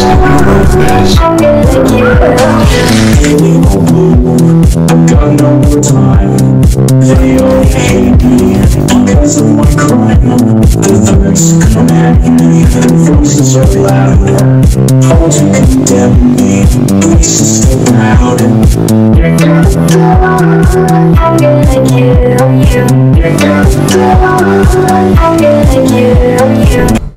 I've got no more time. They all hate me because of my crime. The thirds come at me, the voices are loud. All to condemn me, voices still loud. You're gonna die, I'm gonna kill you. You're gonna die, I'm gonna kill you.